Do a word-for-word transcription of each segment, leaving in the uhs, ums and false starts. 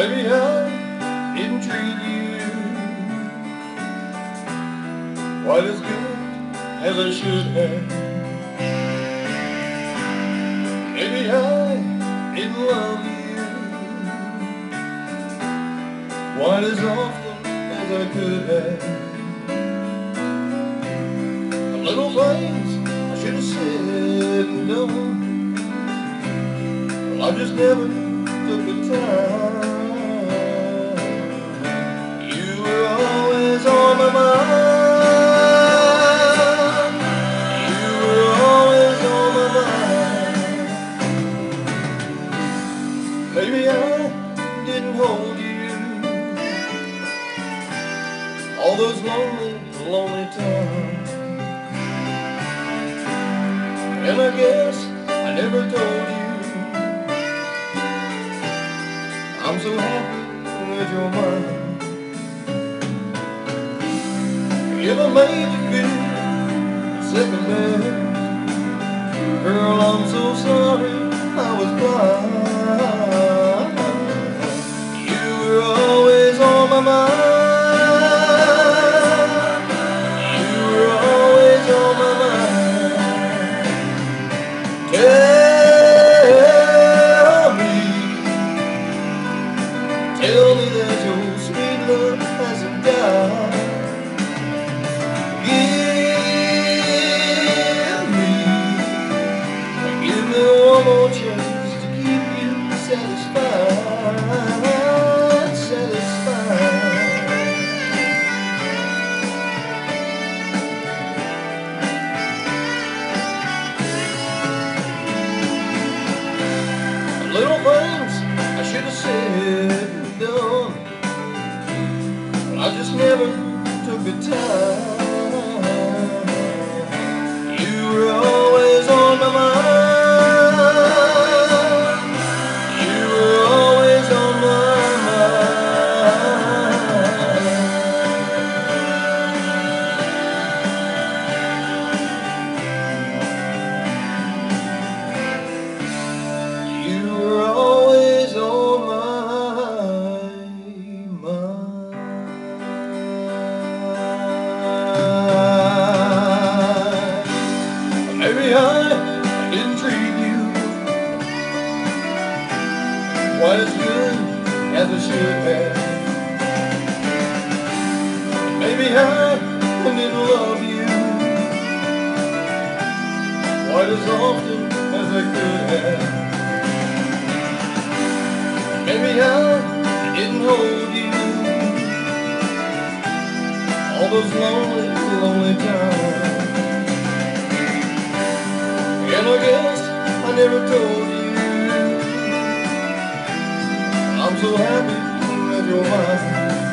Maybe I didn't treat you quite as good as I should have. Maybe I didn't love you quite as often as I could have. The little things I should have said and done, well, I just never took the time. You were always on my mind. You were always on my mind. Maybe I didn't hold you all those lonely, lonely times. And I guess I never told you I'm so happy that you're mine. If I made you feel second best, girl, I'm so sorry I was blind. You were always on my mind. You were always on my mind. Tell me, tell me that your sweet love hasn't died. Give me, give me one more chance to keep you satisfied, satisfied. Little things I should have said and done, but I just never took the time. You were always on my mind. You were always on my mind. You were always on my mind. Maybe I didn't treat you quite as good as I should have. Maybe I didn't love you quite as often as I could have. Maybe I didn't hold you all those lonely, lonely times. And I guess I never told you I'm so happy that you're mine.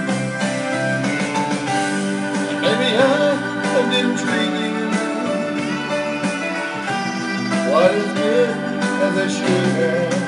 Maybe I, I didn't treat you quite as good as I should have.